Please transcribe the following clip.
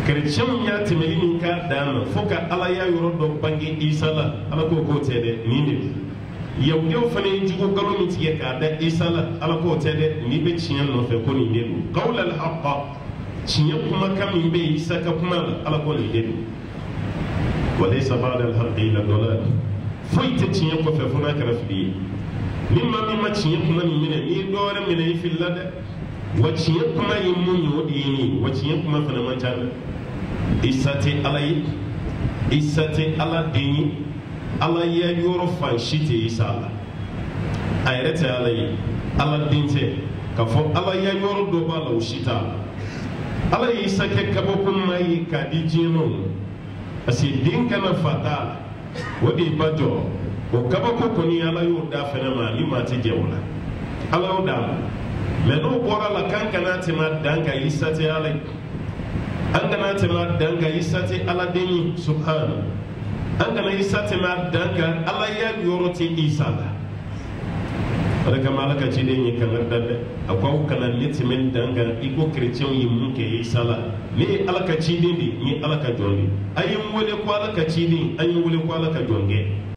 chrétien ya timeli ka dama foka ala ya yoro do bangi isa la ala ko tede ni ne yawdew fane jugo galo mi tiye ka da isa la ala ko tede ni be chiyan no fe ko ni ne qawl al haqq chiyan kuma kam mi be isa ka kuma ala ko ni ne walaysa ba'da al haqq ila dalal foyte chiyan ko fe funa kara fi mimma mimma chiyan kuma ni ne ni dore mi ne filla da wachiyan kuma yin mun yodi ni wachiyan kuma fana man tan isate alay isate ala dini ala ya yoro fan shite isala ayrete alay ala dinte ka fo ala ya yoro do bala ushita ala isake kabokum mai kadijino asi dinka na fata wodi bajo o kabako koni ala yo da fenama ni mati jewla ala o da me no bora la kankana tema danga isate alay angana tema danga isate ala deni subhana angana isate ma danga ala ya yoroti isala reka malaka ci deni kan dadde akwa kana litimen danga iko chrétien yi munke isala ni alaka ci deni ni alaka jondi ayin wole ko alaka ci ni ayin wole ko alaka jonge